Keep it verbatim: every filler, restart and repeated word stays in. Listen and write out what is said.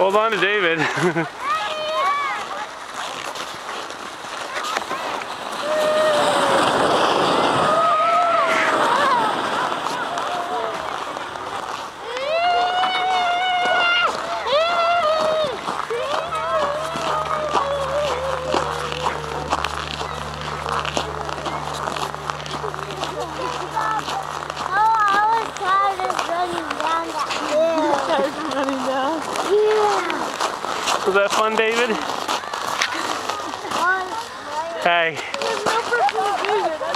Hold on to David. Was that fun, David? Hey.